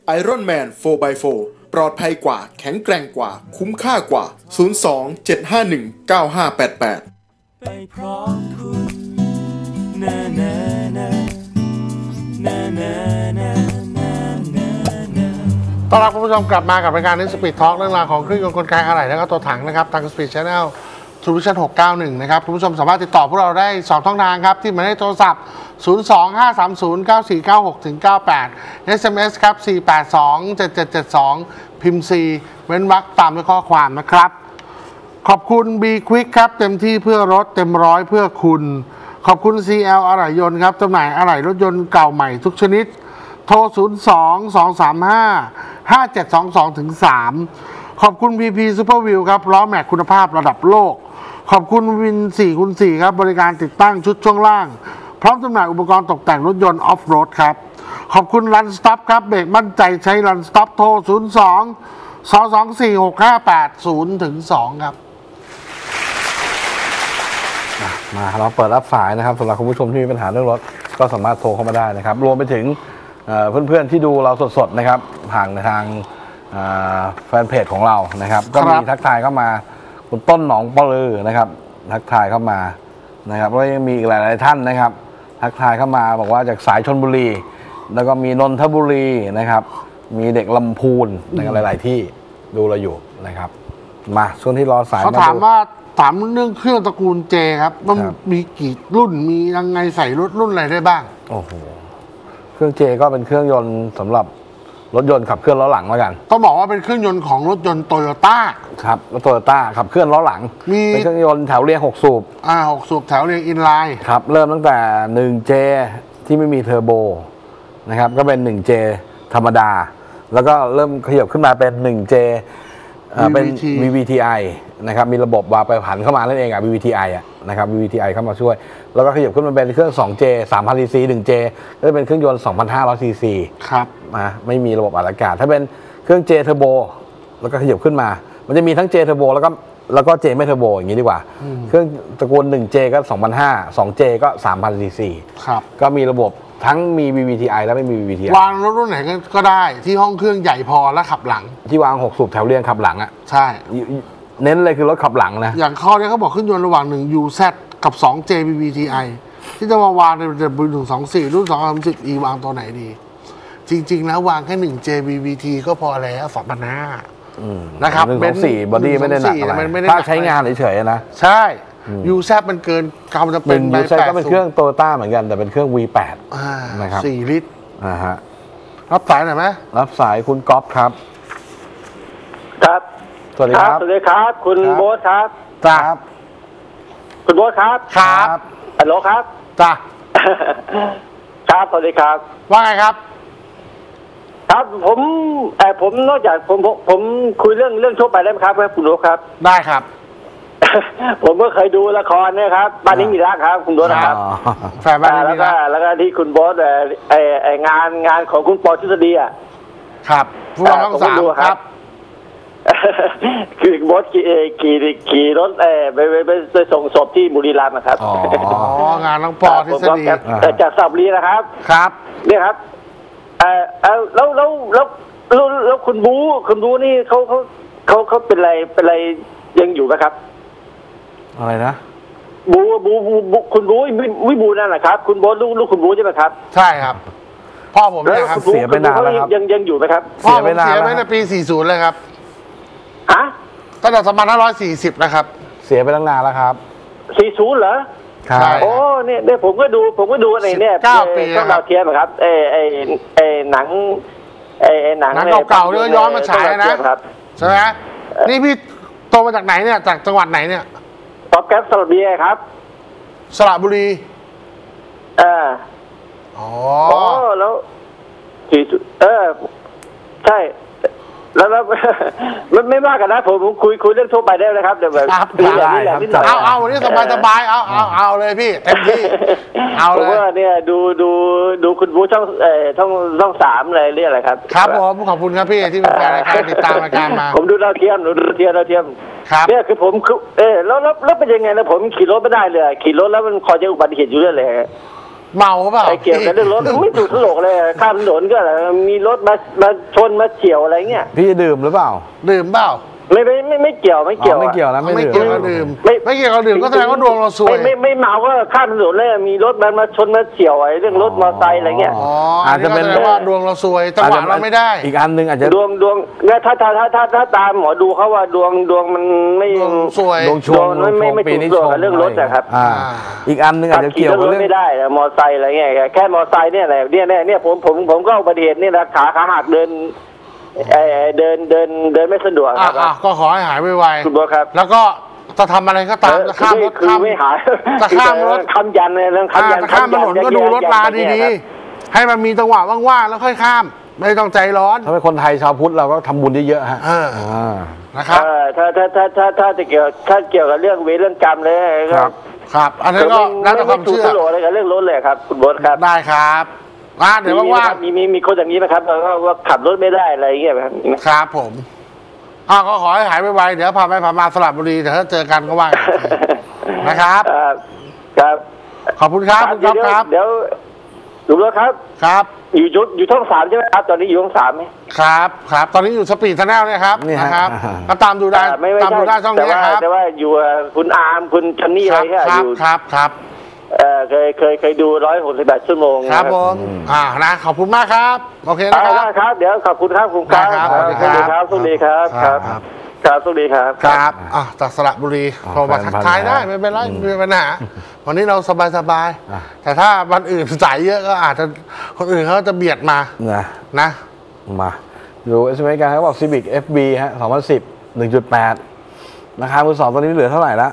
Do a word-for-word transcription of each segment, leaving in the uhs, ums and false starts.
Iron Man โฟร์ บาย โฟร์ ปลอดภัยกว่าแข็งแกร่งกว่าคุ้มค่ากว่าศูนย์ สอง เจ็ด ห้า หนึ่ง เก้า ห้า แปด แปดไปพร้อมคุณนะนะนะนะนะนะต้อนรับคุณผู้ชมกลับมากับรายการนี้ Speed Talk เรื่องราวของเครื่องยนต์กลไกอะไหล่และก็ตัวถังนะครับทาง Speed Channel Solution หกเก้าหนึ่งนะครับคุณผู้ชมสามารถติดต่อพวกเราได้สองช่องทางครับที่หมายเลขโทรศัพท์ศูนย์ สอง ห้า สาม ศูนย์ เก้า สี่ เก้า หก เก้า แปด เอส เอ็ม เอส ครับสี่ แปด สอง เจ็ด เจ็ด เจ็ด สองพิมพ์ C เว้นวรรคตามด้วยข้อความนะครับขอบคุณ B Quick ครับเต็มที่เพื่อรถเต็มร้อยเพื่อคุณขอบคุณ ซี แอล อะไหล่ยนต์ครับจำหน่ายอะไหล่รถยนต์เก่าใหม่ทุกชนิดโทรศูนย์ สอง สอง สาม ห้า ห้า เจ็ด สอง สอง ถึง สาม ขอบคุณ พี พี Super Wheel ครับล้อแม็กคุณภาพระดับโลกขอบคุณวิน สี่คูณสี่ ครับบริการติดตั้งชุดช่วงล่างพร้อมจำหน่ายอุปกรณ์ตกแต่งรถยนต์ออฟโรดครับขอบคุณ Run Stop ครับเบรกมั่นใจใช้ Run Stop โทรศูนย์ สอง สอง สอง สี่ หก ห้า แปด ศูนย์ ถึง สองครับมาเราเปิดรับสายนะครับสำหรับคุณผู้ชมที่มีปัญหาเรื่องรถก็สามารถโทรเข้ามาได้นะครับรวมไปถึงเพื่อนๆที่ดูเราสดๆนะครับผ่านทางแฟนเพจของเรานะครับก็มีทักทายเข้ามาคุณต้นหนองปลือนะครับทักทายเข้ามานะครับแล้วยังมีอีกหลายๆท่านนะครับทักทายเข้ามาบอกว่าจากสายชลบุรีแล้วก็มีนนทบุรีนะครับมีเด็กลำพูนนะครับหลายๆที่ดูเราอยู่นะครับมาช่วงที่รอสายเขาถามว่าถามเรื่องเครื่องตระกูลเจครับมันมีกี่รุ่นมียังไงใส่รถรุ่นอะไรได้บ้างโอ้โหเครื่องเจก็เป็นเครื่องยนต์สำหรับรถยนต์ขับเคลื่อนล้อหลังแล้วกันต้องบอกว่าเป็นเครื่องยนต์ของรถยนต์โตโยต้าครับรถโตโยต้าขับเคลื่อนล้อหลังมีเป็นเครื่องยนต์แถวเรียงหกสูบอ่าหกสูบแถวเรียงอินไลน์ครับเริ่มตั้งแต่ หนึ่งเจ ที่ไม่มีเทอร์โบนะครับก็เป็น หนึ่งเจ ธรรมดาแล้วก็เริ่มขยับขึ้นมาเป็น หนึ่งเจ เป็น วี วี ที ไอ นะครับมีระบบวาล์วไปผันเข้ามานั่นเองอ่ะ วี วี ที ไอ อ่ะนะครับ วี วี ที ไอ เข้ามาช่วยแล้วก็ขยับขึ้นมาเป็นเครื่อง สองเจ สามพัน ซี ซี หนึ่งเจ ก็จะเป็นเครื่องยนต์ สองพันห้าร้อย ซี ซีครับนะไม่มีระบบอัดอากาศถ้าเป็นเครื่อง J Turbo แล้วก็ขยับขึ้นมามันจะมีทั้ง J Turbo แล้วก็แล้วก็ J ไม่ Turbo อย่างนี้ดีกว่าเครื่องตระกูล หนึ่งเจ ก็ สองพันห้าร้อย สองเจ ก็ สามพัน ซี ซีครับก็มีระบบทั้งมี วี วี ที ไอ และไม่มี วี วี ที ไอวางรถรุ่นไหนก็ได้ที่ห้องเครื่องใหญ่พอและขับหลังที่วางหกสูบแถวเรียงขับหลังอ่ะใช่เน้นเลยคือรถขับหลังนะอย่างข้อนี้เขาบอกเครื่องยนต์ระหว่างหนึ่ง ยู แซด กับ สองเจ วี วี ที ไอ ที่จะมาวางในจะเป็นหนึ่งสองสี่รุ่นสองพันสิบ อี วางตัวไหนดีจริงๆแล้ววางแค่หนึ่งเจ วี วี ที ก็พอแล้วสองพันห้านะครับเป็นสี่บอดี้ไม่ได้หนักอะไรถ้าใช้งานเฉยๆนะใช่ ยู แซด มันเกินกำจะเป็นยู แซด ก็เป็นเครื่องโตโยต้าเหมือนกันแต่เป็นเครื่อง วี แปด นะครับสี่ลิตรอ่าฮะรับสายหน่อยไหมรับสายคุณก๊อฟครับครับสวัสดีครับสวัสดีครับคุณโบ๊ทครับครับคุณโบ๊ทครับครับฮัลโหลครับจ้าครับสวัสดีครับว่าไงครับครับผมเออผมนอกจากผมผมผมคุยเรื่องเรื่องทั่วไปได้ไหมครับคุณโบ๊ทครับได้ครับผมก็เคยดูละครนะครับบ้านนี้มีรักครับคุณโบ๊ทครับแฟนบ้านนี้มีรักแล้วก็ที่คุณโบ๊ทไอไองานงานของคุณปอทฤษฎีอ่ะครับผู้กำกับสามครับคือโบ๊ทขี่ขี่ขี่รถเออไปไปไปส่งศพที่บุรีรัมย์นะครับอ๋องานน้องปอทฤษฎีจากสระบุรีนะครับครับเนี่ยครับเออเออแล้วแล้วแล้วแล้วคุณบูคุณบูนี่เขาเขาเขาเขาเป็นอะไรเป็นอะไรยังอยู่ไหมครับอะไรนะบูบูบูคุณบูวิบูนั่นแหละครับคุณโบ๊ทลูกลูกคุณบูใช่ไหมครับใช่ครับพ่อผมเนี่ยครับเสียไปนานแล้วครับยังยังอยู่ไหมครับพ่อผมเสียไปในปีสี่สิบเลยครับฮะตั้งแต่สองพันห้าร้อยสี่สิบนะครับเสียไปตั้งนานแล้วครับสี่สิบเหรอใช่โอ้เนี่ยเนี่ยผมก็ดูผมก็ดูอะไรเนี่ยเก้าปีต้องดาวเทียมครับเอไอไอหนังไอหนังเก่าๆเนี่ยย้อนมาฉายนะใช่ไหมนี่พี่โตมาจากไหนเนี่ยจากจังหวัดไหนเนี่ยตอบแก๊ปสระบุรีครับสระบุรีเอออ๋อแล้วสี่เออใช่แล้วแล้วมันไม่มากกันนะผมคุยคุยเรื่องทั่วไปได้เลยครับเดี๋ยวแบบเอาเอาวันนี้สบายสบายเอาเอาเอาเลยพี่เต็มที่เอาเลยผมว่าเนี่ยดูดูดูคุณบูช่องเอ่อช่องช่องสามอะไรเรียกอะไรครับครับผมขอบคุณครับพี่ที่เป็นแฟนรายการติดตามรายการมาผมดูดาวเทียมดูดาวเทียมดาวเทียมครับเนี่ยคือผมคือเออแล้วแล้วแล้วเป็นยังไงนะผมขี่รถไม่ได้เลยขี่รถแล้วมันคอยจะอุบัติเหตุอยู่เรื่อยเลยเมาเปล่าไอ้เกี่ยวกับเรื่องรถไม่ถูกตลกเลยข้ามถนนก็มีรถมามาชนมาเฉี่ยวอะไรเงี้ยพี่ดื่มหรือเปล่าดื่มเปล่าไม่ไม่ไม่ไม่เกี่ยวไม่เกี่ยวไม่เกี่ยวนะไม่ไม่เกี่ยวกับดื่มไม่ไม่เกี่ยวกับดื่มก็แสดงว่าดวงเราซวยไม่ไม่ไม่เมาก็ข้ามถนนเลยมีรถมันมาชนมาเฉี่ยวไอ้เรื่องรถมอเตอร์ไซค์อะไรเงี้ยอ๋ออาจจะเป็นว่าดวงเราซวยจังหวะเราไม่ได้อีกอันนึงอาจจะดวงดวงเนี่ยถ้าถ้าถ้าถ้าถ้าตามหมอดูเขาว่าดวงดวงมันไม่ดวงซวยดวงชงไม่ไม่ไม่ถูกดวงกับเรื่องรถนะครับอีกอันนึงอาจจะเกี่ยวกับเรื่องไม่ได้มอเตอร์ไซค์อะไรเงี้ยแค่มอเตอร์ไซค์เนี่ยแหละเนี่ยเนี่ยเนี่ยผมผมผมก็อุบัติเหตุนี่นะขาขาหักเดินเดินเดินเดินไม่สะดวกครับก็ขอให้หายไวๆคุณบัวครับแล้วก็จะทำอะไรก็ตามจะข้ามรถข้ามไม่หายจะข้ามรถคำยันเลยเรื่องคำยันจะข้ามถนนก็ดูรถลาดีๆให้มันมีจังหวะว่างๆแล้วค่อยข้ามไม่ต้องใจร้อนถ้าเป็นคนไทยชาวพุทธเราก็ทำบุญเยอะๆฮะนะครับถ้าถ้าถ้าถ้าถ้าจะเกี่ยวถ้าเกี่ยวกับเรื่องเวรเรื่องกรรมเลยครับครับอันนี้ก็แล้วแต่ความเชื่ออะไรกับเรื่องรถเลยครับคุณบัวครับได้ครับเดี๋ยวว่างๆมีมีมีคนอย่างนี้ไหมครับว่าขับรถไม่ได้อะไรเงี้ยครับครับผมอ้าวก็ขอให้หายไวๆเดี๋ยวพาไปพามาสระบุรีเดี๋ยวถ้าเจอกันก็ว่านะครับครับขอบคุณครับคุณก๊อฟครับเดี๋ยวดูแล้วครับครับอยู่ยุอยู่ช่องสามใช่ไหมครับตอนนี้อยู่ช่องสามไหมครับครับตอนนี้อยู่สปีดชาแนลเนี่ยครับนะครับก็ตามดูได้ตามดูได้ช่องนี้ครับแต่ว่าอยู่คุณอาร์มคุณชันนี่อะไรเงี้ยอยู่ครับครับเออเคยเคยเคยดูร้อยหกสิบแปดชั่วโมงครับผมอ่านะขอบคุณมากครับโอเคนะครับครับเดี๋ยวขอบคุณครับคุณครับสวัสดีครับสวัสดีครับครับครับสวัสดีครับครับอ่ะจากสระบุรีโทรมาทักทายได้ไม่เป็นไรไม่เป็นปัญหาวันนี้เราสบายสบายแต่ถ้าวันอื่นสายเยอะก็อาจจะคนอื่นเขาจะเบียดมานะนะมาดูเอสเอ็มเอกันเขาบอก Civic เอฟ บี ฮะสองพันสิบ หนึ่งจุดแปด ราคามือสองตอนนี้เหลือเท่าไหร่ละ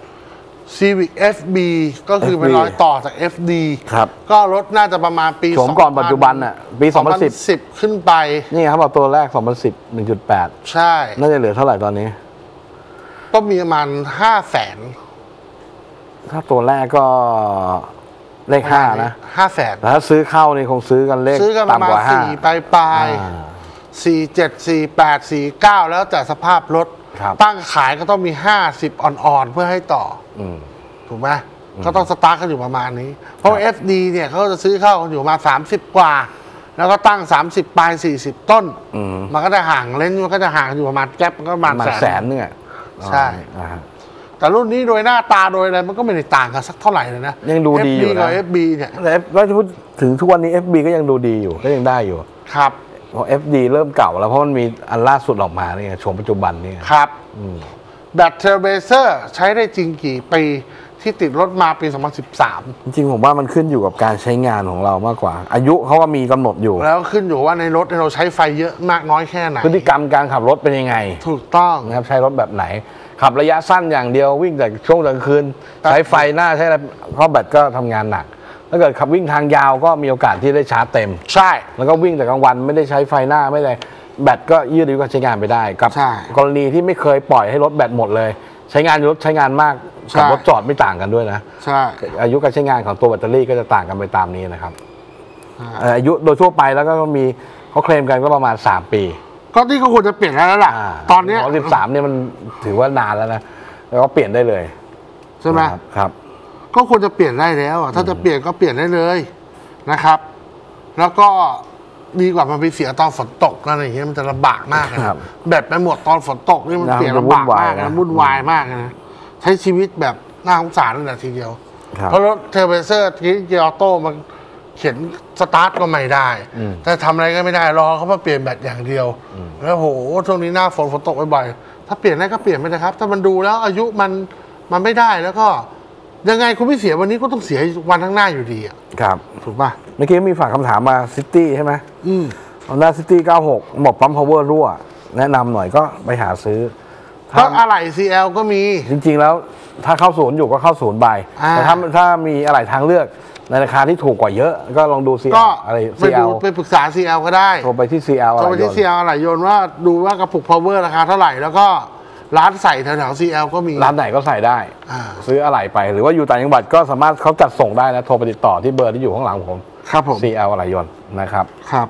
Civic เอฟ บี ก็คือเป็นรอยต่อจาก เอฟ ดีครับก็รถน่าจะประมาณปีโฉมก่อนปัจจุบันอ่ะปีสองพันสิบขึ้นไปนี่ครับเอาตัวแรกสองพันสิบ หนึ่งจุดแปดใช่น่าจะเหลือเท่าไหร่ตอนนี้ต้องมีประมาณห้าแสนถ้าตัวแรกก็เลขห้านะห้าแสนแต่ถ้าซื้อเข้านี่คงซื้อกันเลขต่ำกว่าห้าสี่ปลายปลายสี่เจ็ดสี่แปดสี่เก้าแล้วแต่สภาพรถตั้งขายก็ต้องมีห้าสิบอ่อนๆเพื่อให้ต่อถูกไหมเขาต้องสตาร์ทกันอยู่ประมาณนี้เพราะ เอฟ ดี เนี่ยเขาจะซื้อเข้ากันอยู่มาสามสิบกว่าแล้วก็ตั้งสามสิบปลายสี่สิบต้นมันก็จะห่างเลนส์มันก็จะห่างอยู่ประมาณแก๊ปก็ประมาณแสนนึงอ่ะใช่แต่รุ่นนี้โดยหน้าตาโดยอะไรมันก็ไม่ได้ต่างกันสักเท่าไหร่เลยนะยังดูดีอยู่นะเอฟ บี เนี่ยแล้วพูดถึงทุกวันนี้ เอฟ บี ก็ยังดูดีอยู่ก็ยังได้อยู่ครับเพราะ เอฟ ดี เริ่มเก่าแล้วเพราะมันมีอันล่าสุดออกมาเนี่ยโฉมปัจจุบันนี่ครับแบตเทอร์เบเซอร์ใช้ได้จริงกี่ปีที่ติดรถมาปีสองพันสิบสามจริงๆผมว่ามันขึ้นอยู่กับการใช้งานของเรามากกว่าอายุเขาก็มีกำหนดอยู่แล้วขึ้นอยู่ว่าในรถเราใช้ไฟเยอะมากน้อยแค่ไหนพฤติกรรมการขับรถเป็นยังไงถูกต้องนะครับใช้รถแบบไหนขับระยะสั้นอย่างเดียววิ่งแต่ช่วงกลางคืนใช้ไฟหน้าใช้อะไรเพราะแบตก็ทำงานหนักถ้าเกิดขับวิ่งทางยาวก็มีโอกาสที่ได้ชาร์จเต็มใช่แล้วก็วิ่งแต่กลางวันไม่ได้ใช้ไฟหน้าไม่ได้แบตก็ยืดอายุการใช้งานไปได้กับกรณีที่ไม่เคยปล่อยให้รถแบตหมดเลยใช้งานรถใช้งานมากกับรถจอดไม่ต่างกันด้วยนะใช่อายุการใช้งานของตัวแบตเตอรี่ก็จะต่างกันไปตามนี้นะครับอายุโดยทั่วไปแล้วก็มีเขาเคลมกันก็ประมาณสามปีก็ที่เขาควรจะเปลี่ยนแล้วล่ะตอนนี้สองสิบสามเนี่ยมันถือว่านานแล้วนะแล้วก็เปลี่ยนได้เลยใช่ไหมครับก็ควรจะเปลี่ยนได้แล้วถ้าจะเปลี่ยนก็เปลี่ยนได้เลยนะครับแล้วก็ดีกว่ามันไปเสียตอนฝนตกอะไรอย่างเงี้ยมันจะลำบากมากนะแบตไปหมดตอนฝนตกนี่มันเปลี่ยนลำบากมากนะวุ่นวายมากนะใช้ชีวิตแบบน่าสงสารเลยนะทีเดียวเพราะรถเทอร์เบเซอร์ที่เกียร์ออโต้มันเขียนสตาร์ทก็ไม่ได้แต่ทำอะไรก็ไม่ได้รอเขามาเปลี่ยนแบตอย่างเดียวแล้วโหช่วงนี้หน้าฝนฝนตกบ่อยๆถ้าเปลี่ยนได้ก็เปลี่ยนไปนะครับถ้ามันดูแล้วอายุมันมันไม่ได้แล้วก็ยังไงคุณไม่เสียวันนี้ก็ต้องเสียวันข้างหน้าอยู่ดีอ่ะครับถูกป่ะเมื่อกี้มีฝากคำถามมาซิตี้ใช่ไหมอืม Honda City เก้าหกหมดปั๊มพาวเวอร์รั่วแนะนำหน่อยก็ไปหาซื้อถ้าอะไหล่ ซี แอล ก็มีจริงๆแล้วถ้าเข้าศูนย์อยู่ก็เข้าศูนย์ไปแต่ถ้าถ้ามีอะไหล่ทางเลือกในราคาที่ถูกกว่าเยอะก็ลองดู ซี แอล อะไรซี แอล ไปปรึกษา ซี แอล ก็ได้โทรไปที่ ซี แอลโทรไปที่ ซี แอล อะไหล่ยนต์ว่าดูว่ากระปุกพาวเวอร์ราคาเท่าไหร่แล้วก็ร้านใส่แถวๆ ซี แอล ก็มีร้านไหนก็ใส่ได้ซื้ออะไหล่ไปหรือว่าอยู่ต่างจังหวัดก็สามารถเขาจัดส่งได้นะโทรไปติดต่อที่เบอร์ที่อยู่ข้างหลังผมครับผมซี แอล อะไหล่ยนต์นะครับครับ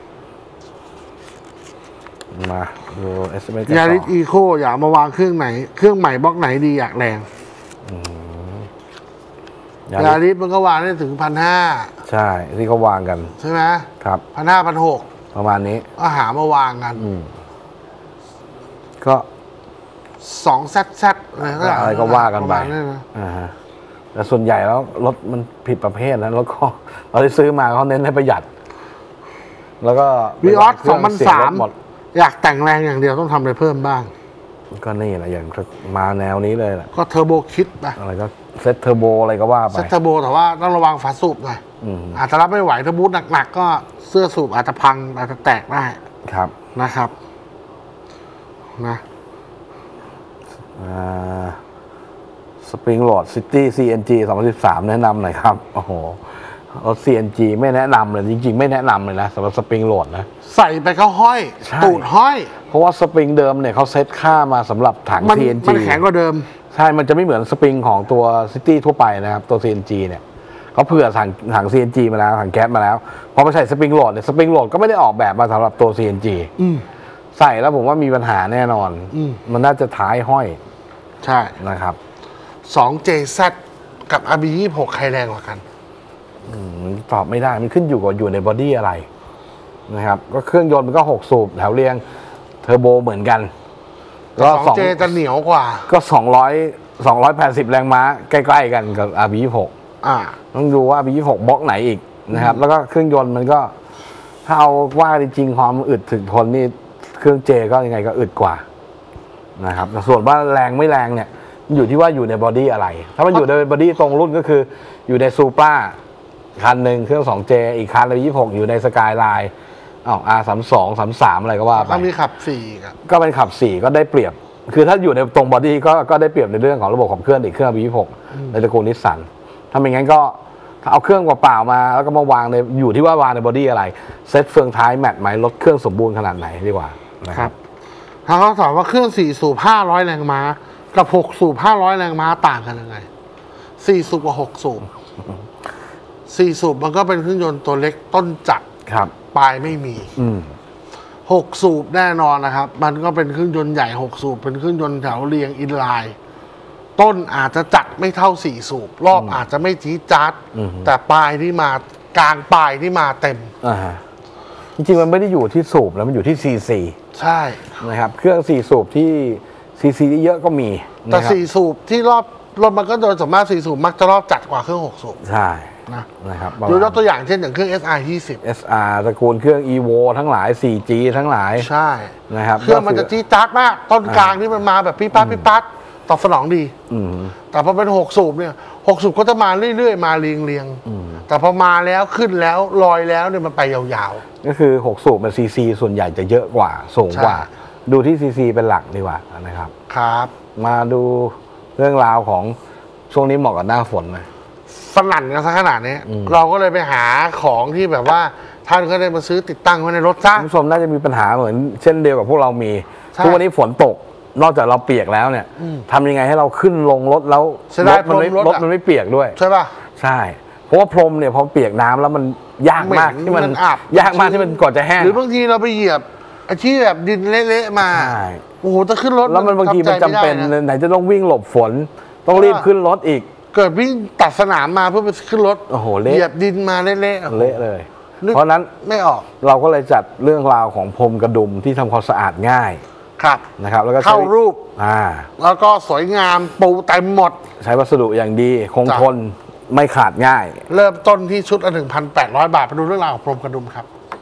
มาดู เอส เอ็ม เอสยาริสอีโคอยากมาวางเครื่องไหนเครื่องใหม่บล็อกไหนดีอยากแรงยาริสมันก็วางได้ถึงพันห้าใช่ที่เขาวางกันใช่ไหมครับพันห้าพันหกประมาณนี้ก็หามาวางกันก็สองแซดแซดอะไรก็ว่ากันไปอ่าฮะแต่ส่วนใหญ่แล้วรถมันผิดประเภทนะรถก็เราได้ซื้อมาเขาเน้นให้ประหยัดแล้วก็วีออสสองพันสามอยากแต่งแรงอย่างเดียวต้องทำอะไรเพิ่มบ้างก็นี่แหละอย่างมาแนวนี้เลยแหละก็เทอร์โบคิดไปอะไรก็เซตเทอร์โบอะไรก็ว่าไปเซตเทอร์โบแต่ว่าต้องระวังฝาสูบหน่อยอาจจะรับไม่ไหวถ้าบูทหนักๆก็เสื้อสูบอาจจะพังอาจจะแตกได้ครับนะครับนะสปริงโหลดซิตี้ ซี เอ็น จี สองพันสิบสามแนะนำหน่อยครับโอ้โหรถ ซี เอ็น จี ไม่แนะนำเลยจริงๆไม่แนะนำเลยนะสำหรับสปริงโหลดนะใส่ไปเขาห้อยตูดห้อยเพราะว่าสปริงเดิมเนี่ยเขาเซตค่ามาสำหรับถัง ซี เอ็น จีมันแข็งกว่าเดิมใช่มันจะไม่เหมือนสปริงของตัวซิตี้ทั่วไปนะครับตัว ซี เอ็น จี เนี่ยเขาเผื่อถังถัง ซี เอ็น จี มาแล้วถังแก๊สมาแล้วพอมาใส่สปริงโหลดเนี่ยสปริงโหลดก็ไม่ได้ออกแบบมาสำหรับตัว ซี เอ็น จี ใส่แล้วผมว่ามีปัญหาแน่นอนมันน่าจะท้ายห้อยใช่นะครับสอง เจ แซด กับ อาร์ บี ยี่สิบหกใครแรงกว่ากันตอบไม่ได้มันขึ้นอยู่กับอยู่ในบอดี้อะไรนะครับก็เครื่องยนต์มันก็หกสูบแถวเรียงเทอร์โบเหมือนกันก็สอง เจ จะเหนียวกว่าก็สองร้อย สองร้อยแปดสิบแรงม้าใกล้ๆกันกับ อาร์ บี ยี่สิบหกอ่าต้องดูว่า อาร์ บี ยี่สิบหกบล็อกไหนอีกนะครับแล้วก็เครื่องยนต์มันก็ถ้าเอาว่าจริงๆความอึดถึงทนนี่เครื่องเจก็ยังไงก็อึดกว่านะครับส่วนว่าแรงไม่แรงเนี่ยอยู่ที่ว่าอยู่ในบอดี้อะไรถ้ามันอยู่ในบอดี้ตรงรุ่นก็คืออยู่ในซูปราคันหนึ่งเครื่อง สอง เจ อีกคันเลยยี่สิบหกอยู่ในสกายไลน์อ้าว อาร์ สามสิบสอง สามสิบสาม อะไรก็ว่าไปก็มีขับสี่ก็เป็นขับสี่ก็ได้เปรียบคือถ้าอยู่ในตรงบอดี้ก็ก็ได้เปรียบในเรื่องของระบบขับเคลื่อนอีกเครื่อง อาร์ บี ยี่สิบหกในตระกูลนิสสันถ้าไม่งั้นก็ถ้าเอาเครื่องเปล่าๆมาแล้วก็มาวางในอยู่ที่ว่าวางในบอดี้อะไรเซ็ตเฟืองท้ายแมทไหมรถเครื่องสมบูรณ์ขนาดไหนดีกว่านะครับถ้าเขาถามว่าเครื่องสี่สูบห้าร้อยแรงม้ากับหกสูบห้าร้อยแรงม้าต่างกันยังไงสี่สูบกับหกสูบสี่สูบมันก็เป็นเครื่องยนต์ตัวเล็กต้นจัดครับปลายไม่มีหกสูบแน่นอนนะครับมันก็เป็นเครื่องยนต์ใหญ่หกสูบเป็นเครื่องยนต์แถวเรียงอินไลน์ต้นอาจจะจัดไม่เท่าสี่สูบรอบอาจจะไม่จี๊ดจ๊าดแต่ปลายที่มากลางปลายที่มาเต็มจริงๆมันไม่ได้อยู่ที่สูบแล้วมันอยู่ที่ซีซีใช่นะครับเครื่องสี่สูบที่ซีซีเยอะก็มีแต่สี่สูบที่รอบรถมันก็โดยสมมติสี่สูบมักจะรอบจัดกว่าเครื่องหกสูบใช่นะนะครับดูยกตัวอย่างเช่นอย่างเครื่อง เอส อาร์ ยี่สิบเอส อาร์ ตระกูลเครื่อง Evo ทั้งหลาย โฟร์จี ทั้งหลายใช่นะครับเครื่องมันจะจี๊ดจ๊าดมากต้นกลางนี่มันมาแบบปิ๊บปั๊บปิ๊บปั๊บตอบสนองดีแต่พอเป็นหกสูบเนี่ยหกสูบก็จะมาเรื่อยๆมาเรียงๆแต่พอมาแล้วขึ้นแล้วลอยแล้วเนี่ยมันไปยาวๆก็คือหกสูบมันซีซีส่วนใหญ่จะเยอะกว่าสูงกว่าดูที่ซีซีเป็นหลักดีกว่านะครับครับมาดูเรื่องราวของช่วงนี้เหมาะกับหน้าฝนเลยสนั่นกันซะขนาดนี้เราก็เลยไปหาของที่แบบว่าท่านก็ได้มาซื้อติดตั้งไว้ในรถซะคุณผู้ชมน่าจะมีปัญหาเหมือนเช่นเดียวกับพวกเรามีทุกวันนี้ฝนตกนอกจากเราเปียกแล้วเนี่ยทำยังไงให้เราขึ้นลงรถแล้วรถมันไม่รถมันไม่เปียกด้วยใช่ป่ะใช่เพราะว่าพรมเนี่ยพอเปียกน้ำแล้วมันยากมากที่มันยากมากที่มันก่อนจะแห้งหรือบางทีเราไปเหยียบไอ้ที่แบบดินเละๆมาโอ้โหจะขึ้นรถแล้วมันบางทีมันจำเป็นไหนจะต้องวิ่งหลบฝนต้องรีบขึ้นรถอีกเกิดวิ่งตัดสนามมาเพื่อไปขึ้นรถโอ้โหเหยียบดินมาเละๆเละเลยเพราะนั้นไม่ออกเราก็เลยจัดเรื่องราวของพรมกระดุมที่ทำความสะอาดง่ายครับนะครับแล้วก็เข้ารูปอ่าแล้วก็สวยงามปูเต็มหมดใช้วัสดุอย่างดีคงทนไม่ขาดง่ายเริ่มต้นที่ชุดละ หนึ่งพันแปดร้อย บาทไปดูเรื่องราวของพรมกระดุมครับ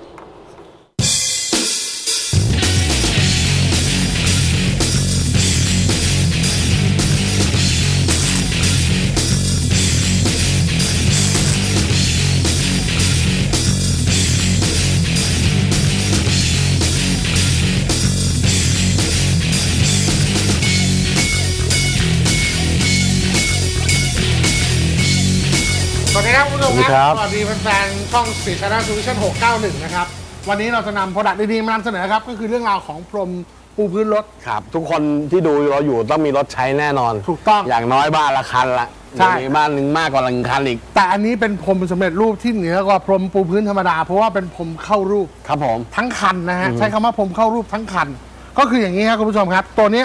สวัสดีครับคุณผู้ชมครับสวัสดีแฟนๆช่องสีชาร์ดทูวิชั่นหกเก้าหนึ่งนะครับวันนี้เราจะนำโปรดักต์ดีๆมานำเสนอครับก็คือเรื่องราวของพรมปูพื้นรถครับทุกคนที่ดูเราอยู่ต้องมีรถใช้แน่นอนถูกต้องอย่างน้อยบ้านละคันละใช่บ้านหนึ่งมากกว่าหนึ่งคันอีกแต่อันนี้เป็นพรมสำเร็จรูปที่เหนือกว่าพรมปูพื้นธรรมดาเพราะว่าเป็นพรมเข้ารูปครับผมทั้งคันนะฮะใช้คำว่าพรมเข้ารูปทั้งคันก็คืออย่างนี้ครับคุณผู้ชมครับตัวเนี้ย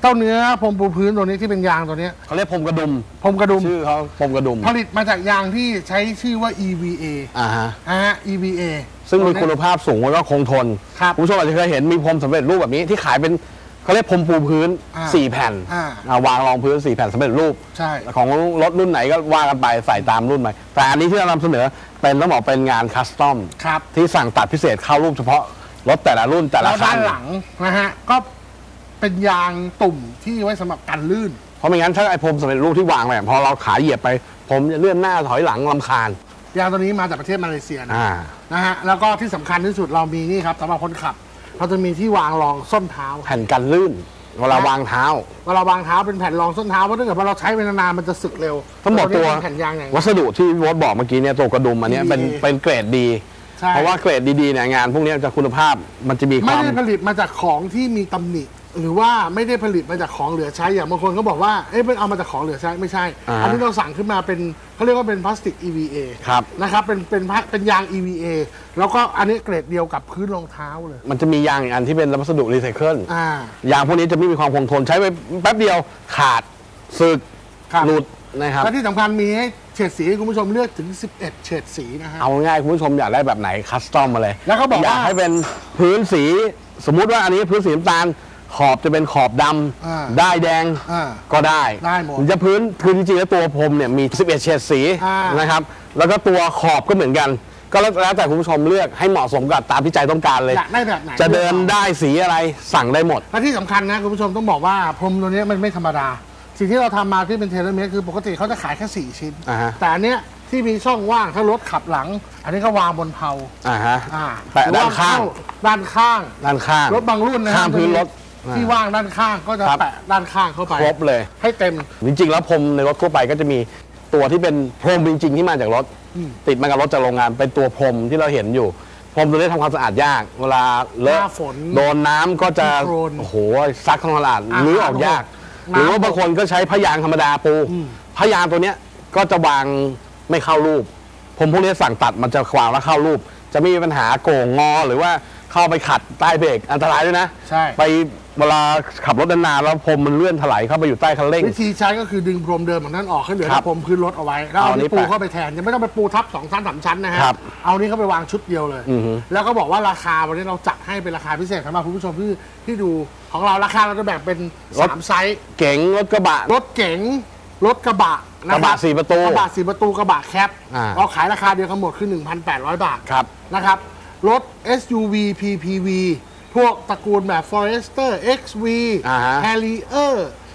เต้าเนื้อพรมปูพื้นตัวนี้ที่เป็นยางตัวนี้เขาเรียกพรมกระดุมพรมกระดุมชื่อเขาพรมกระดุมผลิตมาจากยางที่ใช้ชื่อว่า อี วี เออ่าฮะนะฮะ อี วี เอซึ่งมีคุณภาพสูงแล้วก็คงทนครับคุณผู้ชมอาจจะเคยเห็นมีพรมสำเร็จรูปแบบนี้ที่ขายเป็นเขาเรียกพรมปูพื้นอ่าสี่แผ่นอ่าอ่าวางรองพื้นสี่แผ่นสำเร็จรูปใช่ของรถรุ่นไหนก็ว่ากันไปใส่ตามรุ่นไปแต่อันนี้ที่เรานำเสนอเป็นต้องบอกเป็นงานคัสตอมครับที่สั่งตัดพิเศษเข้ารูปเฉพาะรถแต่ละรุ่นแต่ละแล้วคัด้าน นหลังนะฮะก็เป็นยางตุ่มที่ไว้สำหรับกันลื่นเพราะไม่งั้นถ้าไอ้พรมสำเร็จรูปที่วางไปพอเราขาเหยียบไปผมจะเลื่อนหน้าถอยหลังรำคาญยางตัวนี้มาจากประเทศมาเลเซียนะอ่านะฮะแล้วก็ที่สำคัญที่สุดเรามีนี่ครับสำหรับคนขับเราจะมีที่วางรองส้นเท้าแผ่นกันลื่นเวลาวางเท้าเวลาวางเท้าเป็นแผ่นรองส้นเท้าเพราะถ้าเกิดว่าเราใช้ไปนานๆมันจะสึกเร็วต้องบอกตัวนี้เป็นแผ่นยางอย่างวัสดุที่วอดบอกเมื่อกี้เนี่ยตัวกระดุมอันเนี้ยเป็นดีเป็นเกรดดีใช่เพราะว่าเกรดดีๆเนี่ยงานพวกเนี้ยจะคุณภาพมันจะมีคไม่วามได้ผลิตมาจากของที่มีตำหนิหรือว่าไม่ได้ผลิตมาจากของเหลือใช้อย่างบางคนก็บอกว่าเอ๊ะเป็นเอามาจากของเหลือใช้ไม่ใช่อ่าอันนี้เราสั่งขึ้นมาเป็นเขาเรียกว่าเป็นพลาสติก อี วี เอครับนะครับเป็นเป็นพลาเป็นยาง อี วี เอ แล้วก็อันนี้เกรดเดียวกับพื้นรองเท้าเลยมันจะมียางอีกอันที่เป็นวัสดุรีไซเคิลอ่ายางพวกนี้จะไม่มีความคงทนใช้ไปแป๊บเดียวขาดสึกครับหลุดนะครับและที่สำคัญมีให้เฉดสีให้คุณผู้ชมเลือกถึงสิบเอ็ดเฉดสีนะฮะเอาง่ายๆคุณผู้ชมอยากได้แบบไหนคัสตอมมาเลยแล้วก็บอกว่าอยากให้เป็นพื้นสีสมมุติว่าอันนี้พื้นสีน้ำตาลขอบจะเป็นขอบดอ่าำได้แดงอ่าก็ได้ได้หมดรือจะพื้นพื้นจริงๆแล้วตัวพรมเนี่ยมีสิบเอ็ดเฉดสีอ่านนะครับแล้วก็ตัวขอบก็เหมือนกัน ก็แล้วแต่คุณผู้ชมเลือกให้เหมาะสมกับตามที่ใจต้องการเลยอยากได้แบบไหนจะเดินได้สีอะไรสั่งได้หมดและที่สำคัญนะคุณผู้ชมต้องบอกว่าพรมตัวนี้มันไม่ธรรมดา สิ่งที่เราทำมาที่เป็นเทเลเมตรคือปกติเขาจะขายแค่สี่ชิ้นอ่าฮะแต่อันเนี้ยที่มีช่องว่างถ้ารถขับหลัง อันนี้ก็วางบนเพลาอ่าฮะอ่าแปะด้านข้างด้านข้างด้านข้างรถบางรุ่นนะข้างพื้นรถที่ว่างด้านข้างก็จะครับแปะด้านข้างเข้าไปครบเลยให้เต็มจริงๆแล้วพรมในรถทั่วไปก็จะมีตัวที่เป็นพรมจริงๆที่มาจากรถ ติดมากับรถจากโรงงานเป็นตัวพรมที่เราเห็นอยู่พรมตัวนี้ทำความสะอาดยาก เวลาเลหอะน้าฝนโดนน้ำก็จะโคลนโอ้โหซักทำความสะอาดอ่ารื้อออกยากน้ำหรือว่าบางคนก็ใช้พยางธรรมดาปูพยางตัวเนี้ยก็จะวางไม่เข้ารูปพรมพวกนี้สั่งตัดมันจะวางแล้วเข้ารูป จะไม่มีปัญหาโก่งงอหรือว่าเข้าไปขัดใต้เบรกอันตรายด้วยนะใช่ไปเวลาขับรถนานๆแล้วพรมมันเลื่อนถลายเข้าไปอยู่ใต้คันเร่งวิธีใช้ก็คือดึงพรมเดิมของนั้นออกให้เหลือครัแต่บพรมพื้นรถเอาไว้แล้วเอาเอาอันนี้นี่ปูแปะเข้าไปแทนยังไม่ต้องไปปูทับสองชั้นสามชั้นนะฮะครับเอานี้เข้าไปวางชุดเดียวเลยอือฮึแล้วก็บอกว่าราคาวันนี้เราจัดให้เป็นราคาพิเศษสำหรับคุณผู้ชมที่ที่ดูของเราราคาเราจะแบ่งเป็นสามไซส์เก๋งรถกระบะรถเก๋งรถกระบะนคกระบะสี่ประตูกระบะสี่ประตูกระบะแคปอ่าเราขายราคาเดียวกันหมดคือ หนึ่งพันแปดร้อย บาทครับนะครับรถ เอส ยู วี พี พี วี พวกตระกูลแบบ Forester เอ็กซ์ วีอ่าฮะ Harrier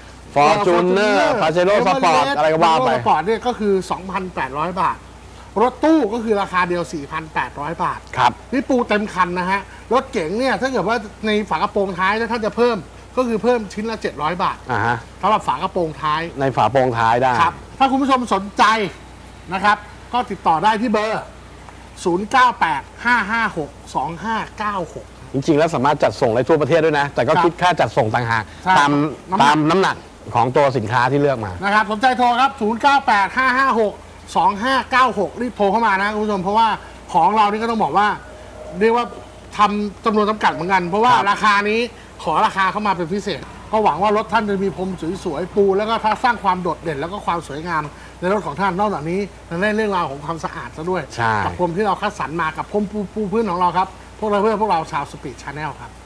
Fortuner Pajero Sport อะไรก็ว่าไปสปอร์ตเนี่ยก็คือ สองพันแปดร้อย บาท รถตู้ก็คือราคาเดียว สี่พันแปดร้อย บาทครับนี่ปูเต็มคันนะฮะ รถเก๋งเนี่ยถ้าเกิดว่าในฝากระโปรงท้ายแล้วท่านจะเพิ่มก็คือเพิ่มชิ้นละ เจ็ดร้อย บาทอ่าฮะสำหรับฝากระโปรงท้ายในฝาโปรงท้ายได้ครับ ถ้าคุณผู้ชมสนใจนะครับ ก็ติดต่อได้ที่เบอร์ ศูนย์ เก้า แปด ห้า ห้า หก สอง ห้า เก้า หกจริงๆ แล้วสามารถจัดส่งได้ทั่วประเทศด้วยนะ แต่ก็ครับคิดค่าจัดส่งต่างหากใช่ตามน้ำหนักตามน้ำหนักของตัวสินค้าที่เลือกมานะครับสนใจโทรครับ ศูนย์ เก้า แปด ห้า ห้า หก สอง ห้า เก้า หก รีบโทรเข้ามานะคุณผู้ชม เพราะว่าของเรานี่ก็ต้องบอกว่า เรียกว่าทำจำนวนจำกัดเหมือนกัน เพราะว่าครับราคานี้ขอราคาเข้ามาเป็นพิเศษ ก็หวังว่ารถท่านจะมีพรมสวยๆปู แล้วก็ถ้าสร้างความโดดเด่นแล้วก็ความสวยงามในรถของท่านนอกจากนี้ยังได้เรื่องราวของความสะอาดซะด้วยใช่กับพรมที่เราคัดสรรมากับพรมปูปูพื้นของเราครับพวกเราเพื่อพวกเราชาวสปีดชาแนลครับ